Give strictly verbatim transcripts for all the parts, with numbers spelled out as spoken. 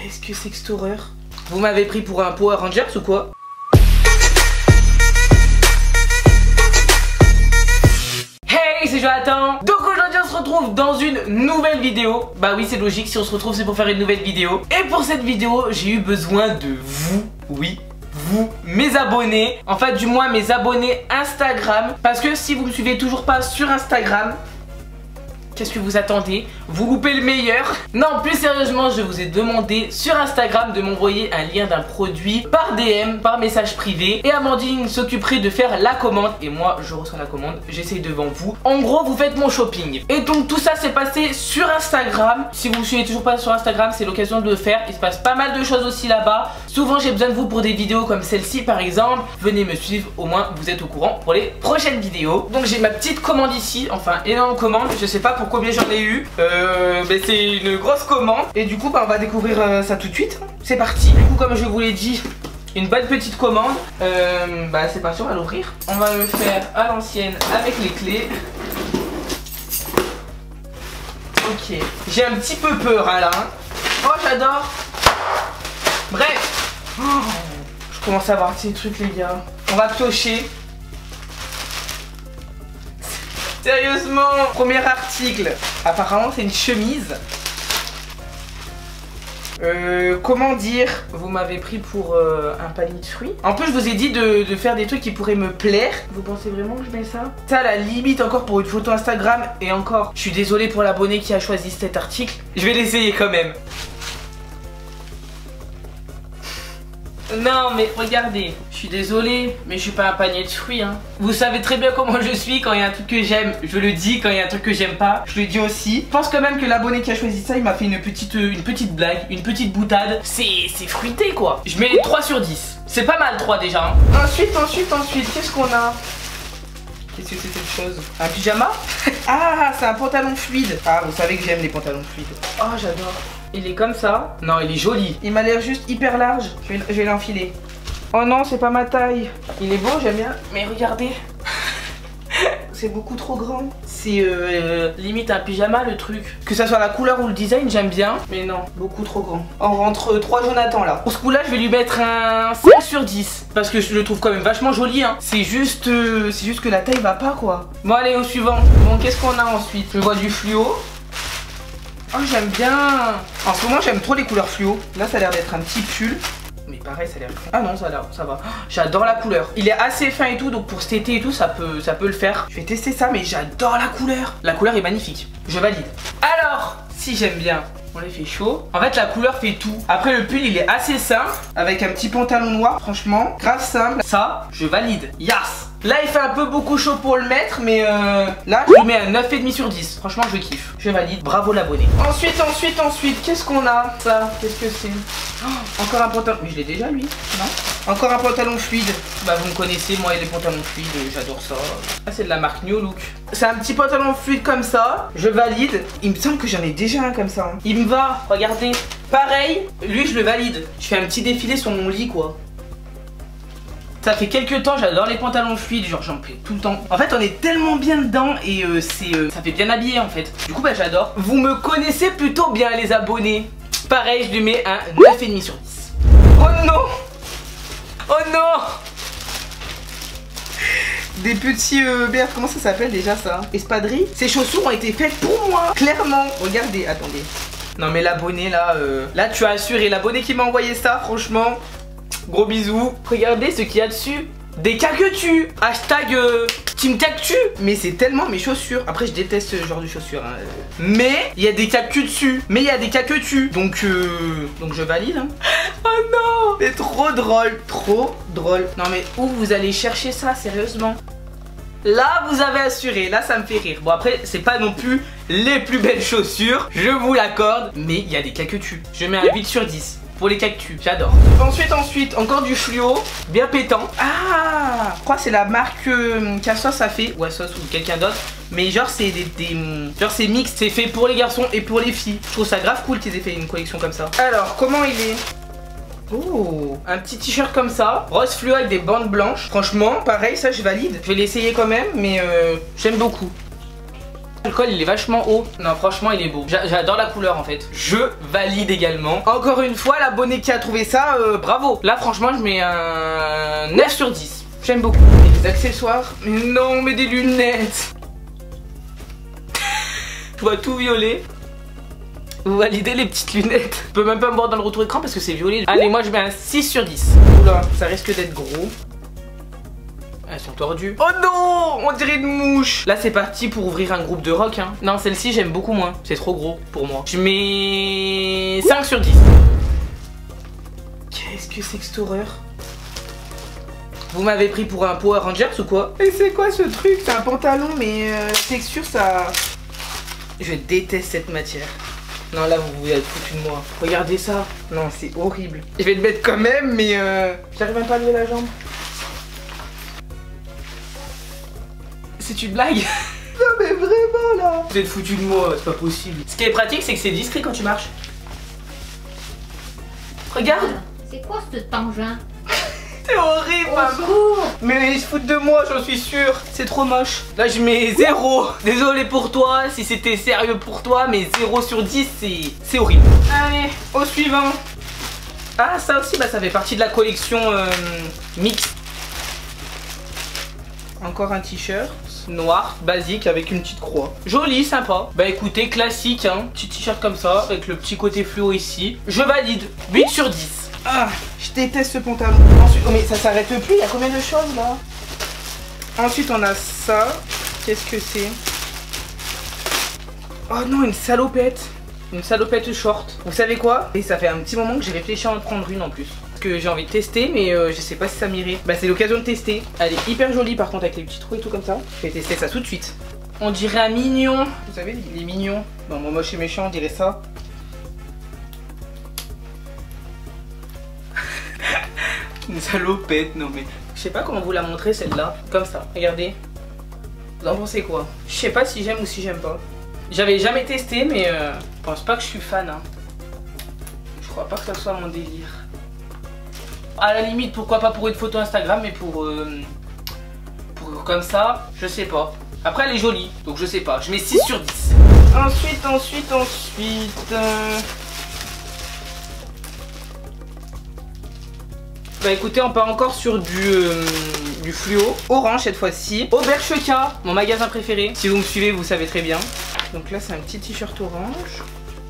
Qu'est-ce que c'est que cette horreur? Vous m'avez pris pour un Power Rangers ou quoi? Hey, c'est Jonathan. Donc aujourd'hui on se retrouve dans une nouvelle vidéo. Bah oui, c'est logique, si on se retrouve c'est pour faire une nouvelle vidéo. Et pour cette vidéo, j'ai eu besoin de vous. Oui, vous, mes abonnés. En fait, du moins mes abonnés Instagram. Parce que si vous me suivez toujours pas sur Instagram, qu'est-ce que vous attendez? Vous loupez le meilleur. Non, plus sérieusement, je vous ai demandé sur Instagram de m'envoyer un lien d'un produit par D M, par message privé. Et Amandine s'occuperait de faire la commande. Et moi, je reçois la commande, j'essaye devant vous. En gros, vous faites mon shopping. Et donc, tout ça s'est passé sur Instagram. Si vous ne me suivez toujours pas sur Instagram, c'est l'occasion de le faire. Il se passe pas mal de choses aussi là-bas. Souvent, j'ai besoin de vous pour des vidéos comme celle-ci, par exemple. Venez me suivre, au moins, vous êtes au courant pour les prochaines vidéos. Donc, j'ai ma petite commande ici. Enfin, énorme commande. Je sais pas pour combien j'en ai eu. Euh, ben c'est une grosse commande. Et du coup, bah, on va découvrir euh, ça tout de suite. C'est parti. Du coup, comme je vous l'ai dit, une bonne petite commande. Euh, bah, c'est parti, on va l'ouvrir. On va le faire à l'ancienne avec les clés. Ok. J'ai un petit peu peur hein, là. Oh, j'adore. Bref. Oh, je commence à voir ces trucs, les gars. On va piocher. Sérieusement, premier article. Apparemment, c'est une chemise. Euh, comment dire? Vous m'avez pris pour euh, un panier de fruits. En plus, je vous ai dit de, de faire des trucs qui pourraient me plaire. Vous pensez vraiment que je mets ça? Ça, à la limite, encore pour une photo Instagram. Et encore, je suis désolée pour l'abonné qui a choisi cet article. Je vais l'essayer quand même. Non mais regardez, je suis désolée, mais je suis pas un panier de fruits hein. Vous savez très bien comment je suis, quand il y a un truc que j'aime, je le dis, quand il y a un truc que j'aime pas, je le dis aussi. Je pense quand même que l'abonné qui a choisi ça, il m'a fait une petite, une petite blague, une petite boutade. C'est fruité quoi. Je mets trois sur dix. C'est pas mal trois déjà hein. Ensuite, ensuite, ensuite, qu'est-ce qu'on a? Qu'est-ce que c'est cette chose? Un pyjama? Ah, c'est un pantalon fluide. Ah, vous savez que j'aime les pantalons fluides. Oh, j'adore. Il est comme ça. Non, il est joli. Il m'a l'air juste hyper large. Je vais, je vais l'enfiler. Oh non, c'est pas ma taille. Il est beau, j'aime bien. Mais regardez. C'est beaucoup trop grand. C'est euh, limite un pyjama le truc. Que ça soit la couleur ou le design, j'aime bien. Mais non, beaucoup trop grand. On rentre trois Jonathan là. Pour ce coup là, je vais lui mettre un cinq sur dix. Parce que je le trouve quand même vachement joli hein. C'est juste, euh, c'est juste que la taille va pas quoi. Bon allez au suivant. Bon qu'est-ce qu'on a ensuite? Je vois du fluo. Oh j'aime bien. En ce moment j'aime trop les couleurs fluo. Là ça a l'air d'être un petit pull. Mais pareil ça a l'air... Ah non ça, ça va. J'adore la couleur. Il est assez fin et tout, donc pour cet été et tout ça peut, ça peut le faire. Je vais tester ça mais j'adore la couleur. La couleur est magnifique. Je valide. Alors si j'aime bien. On les fait chaud. En fait la couleur fait tout. Après le pull il est assez simple. Avec un petit pantalon noir. Franchement grave simple. Ça je valide. Yes. Là il fait un peu beaucoup chaud pour le mettre. Mais euh, là je lui mets un neuf virgule cinq sur dix. Franchement je kiffe. Je valide. Bravo l'abonné. Ensuite ensuite ensuite qu'est-ce qu'on a? Ça qu'est-ce que c'est? Oh, encore un pantalon. Mais je l'ai déjà lui. Non. Encore un pantalon fluide. Bah vous me connaissez moi et les pantalons fluides. J'adore ça. Ah c'est de la marque New Look. C'est un petit pantalon fluide comme ça. Je valide. Il me semble que j'en ai déjà un comme ça. Il me va. Regardez. Pareil. Lui je le valide. Je fais un petit défilé sur mon lit quoi. Ça fait quelques temps, j'adore les pantalons fluides, genre j'en fais tout le temps. En fait on est tellement bien dedans et euh, c'est euh, ça fait bien habillé en fait. Du coup bah j'adore. Vous me connaissez plutôt bien les abonnés. Pareil je lui mets un neuf virgule cinq sur dix. Oh non. Oh non. Des petits euh, merde, comment ça s'appelle déjà ça? Espadrilles. Ces chaussures ont été faites pour moi. Clairement. Regardez, attendez. Non mais l'abonné là, euh, là tu as assuré. L'abonné qui m'a envoyé ça, franchement. Gros bisous. Regardez ce qu'il y a dessus. Des caquetus. Hashtag euh, Team Cactu. Mais c'est tellement mes chaussures. Après je déteste ce genre de chaussures hein. Mais il y a des cactus dessus. Mais il y a des caquetus. Donc euh, donc je valide hein. Oh non. C'est trop drôle. Trop drôle. Non mais où vous allez chercher ça sérieusement? Là vous avez assuré. Là ça me fait rire. Bon après c'est pas non plus les plus belles chaussures. Je vous l'accorde. Mais il y a des caquetus. Je mets un huit sur dix. Pour les cactus, j'adore. Ensuite, ensuite, encore du fluo, bien pétant. Ah, je crois que c'est la marque euh, qu'Assos a fait, ou Assos ou quelqu'un d'autre. Mais genre c'est des, des genre c'est mixte, c'est fait pour les garçons et pour les filles. Je trouve ça grave cool qu'ils aient fait une collection comme ça. Alors, comment il est? Oh, un petit t-shirt comme ça, rose fluo avec des bandes blanches. Franchement, pareil, ça je valide. Je vais l'essayer quand même, mais euh, j'aime beaucoup. Le col il est vachement haut. Non franchement il est beau. J'adore la couleur en fait. Je valide également. Encore une fois l'abonné qui a trouvé ça, euh, bravo. Là franchement je mets un neuf sur dix. J'aime beaucoup. Et des accessoires. Mais non mais des lunettes. Je vois tout violet. Vous validez les petites lunettes. Je peux même pas me voir dans le retour écran parce que c'est violet. Allez, moi je mets un six sur dix. Oula, ça risque d'être gros. Elles sont tordues. Oh non, on dirait une mouche. Là c'est parti pour ouvrir un groupe de rock hein. Non, celle-ci j'aime beaucoup moins. C'est trop gros pour moi. Je mets cinq sur dix. Qu'est-ce que c'est que cette horreur? Vous m'avez pris pour un Power Rangers ou quoi? Et c'est quoi ce truc? C'est un pantalon mais euh, la texture ça... Je déteste cette matière. Non là vous vous êtes foutu de moi. Regardez ça. Non c'est horrible. Je vais le mettre quand même mais euh, j'arrive même pas à lever la jambe. C'est une blague? Non mais vraiment là. Vous êtes foutu de moi, c'est pas possible. Ce qui est pratique c'est que c'est discret quand tu marches. Regarde. C'est quoi ce tangent? C'est horrible maman. Mais ils se foutent de moi j'en suis sûr. C'est trop moche. Là je mets zéro. Désolé pour toi si c'était sérieux pour toi. Mais zéro sur dix c'est horrible. Allez au suivant. Ah ça aussi bah ça fait partie de la collection euh, mix. Encore un t-shirt noir basique avec une petite croix. Joli, sympa. Bah écoutez, classique hein. Petit t-shirt comme ça avec le petit côté fluo ici. Je valide. huit sur dix. Ah, je déteste ce pantalon. Ensuite, oh mais ça s'arrête plus, il y a combien de choses là? Ensuite on a ça. Qu'est-ce que c'est? Oh non, une salopette. Une salopette short. Vous savez quoi? Et ça fait un petit moment que j'ai réfléchi à en prendre une en plus. Parce que j'ai envie de tester mais euh, je sais pas si ça m'irait. Bah c'est l'occasion de tester. Elle est hyper jolie par contre avec les petits trous et tout comme ça. Je vais tester ça tout de suite. On dirait un mignon. Vous savez, il est mignon. Bon, moi moche et méchant, on dirait ça. Une salopette, non mais... Je sais pas comment vous la montrer celle-là. Comme ça, regardez. Vous en pensez quoi? Je sais pas si j'aime ou si j'aime pas. J'avais jamais testé mais euh, je pense pas que je suis fan hein. Je crois pas que ça soit mon délire. À la limite pourquoi pas pour une photo Instagram mais pour... Euh, pour comme ça, je sais pas. Après elle est jolie donc je sais pas. Je mets six sur dix. Ensuite, ensuite, ensuite... Euh... Bah écoutez, on part encore sur du, euh, du fluo. Orange cette fois-ci. Aubercheka, mon magasin préféré. Si vous me suivez, vous savez très bien. Donc là, c'est un petit t-shirt orange.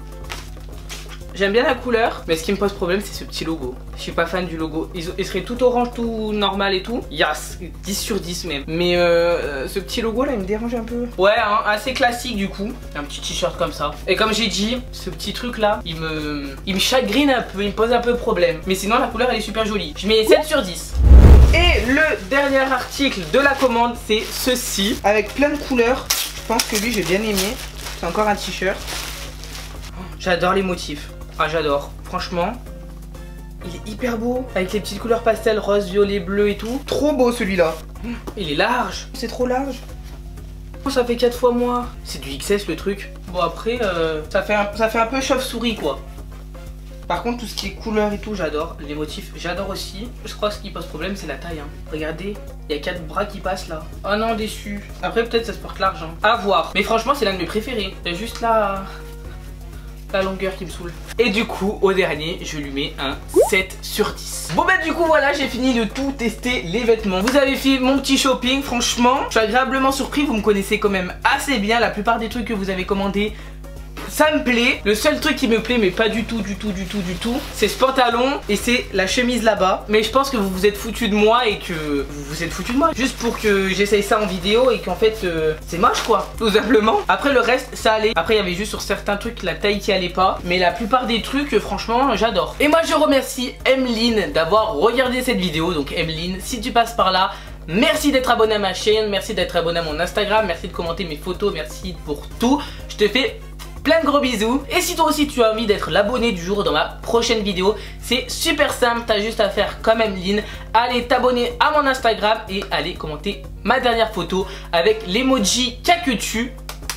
J'aime bien la couleur, mais ce qui me pose problème, c'est ce petit logo. Je suis pas fan du logo. Il, il serait tout orange, tout normal et tout. Yes, dix sur dix même. Mais euh, ce petit logo là, il me dérange un peu. Ouais, hein, assez classique du coup. Un petit t-shirt comme ça. Et comme j'ai dit, ce petit truc là, il me, il me chagrine un peu, il me pose un peu problème. Mais sinon, la couleur, elle est super jolie. Je mets sept sur dix. Et le dernier article de la commande, c'est ceci. Avec plein de couleurs. Je pense que lui, j'ai bien aimé. C'est encore un t-shirt. J'adore les motifs. Ah j'adore, franchement, il est hyper beau, avec les petites couleurs pastel, rose, violet, bleu et tout. Trop beau celui-là. Il est large, c'est trop large. Ça fait quatre fois moins. C'est du X S le truc. Bon après, euh, ça, fait un, ça fait un peu chauve-souris quoi. Par contre tout ce qui est couleur et tout, j'adore. Les motifs, j'adore aussi. Je crois que ce qui pose problème c'est la taille hein. Regardez, il y a quatre bras qui passent là. Oh non, déçu. Après peut-être ça se porte large hein. À voir. Mais franchement c'est l'un de mes préférés. C'est juste là... la longueur qui me saoule. Et du coup au dernier je lui mets un sept sur dix. Bon bah du coup voilà, j'ai fini de tout tester les vêtements. Vous avez fait mon petit shopping. Franchement je suis agréablement surpris. Vous me connaissez quand même assez bien. La plupart des trucs que vous avez commandés, ça me plaît. Le seul truc qui me plaît mais pas du tout du tout du tout du tout, c'est ce pantalon et c'est la chemise là-bas. Mais je pense que vous vous êtes foutu de moi et que vous vous êtes foutu de moi juste pour que j'essaye ça en vidéo et qu'en fait euh, c'est moche quoi, tout simplement. Après le reste ça allait. Après il y avait juste sur certains trucs la taille qui allait pas. Mais la plupart des trucs franchement j'adore. Et moi je remercie Emeline d'avoir regardé cette vidéo. Donc Emeline, si tu passes par là, merci d'être abonné à ma chaîne, merci d'être abonné à mon Instagram, merci de commenter mes photos, merci pour tout. Je te fais plein de gros bisous. Et si toi aussi tu as envie d'être l'abonné du jour dans ma prochaine vidéo, c'est super simple, t'as juste à faire comme Emeline, aller t'abonner à mon Instagram et aller commenter ma dernière photo avec l'emoji Kakutu.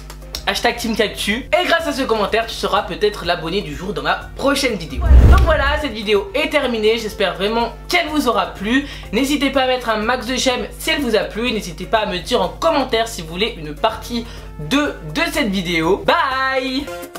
hashtag TeamCactu. Et grâce à ce commentaire, tu seras peut-être l'abonné du jour dans ma prochaine vidéo. Donc voilà, cette vidéo est terminée. J'espère vraiment qu'elle vous aura plu. N'hésitez pas à mettre un max de j'aime si elle vous a plu. N'hésitez pas à me dire en commentaire si vous voulez une partie deux de cette vidéo. Bye!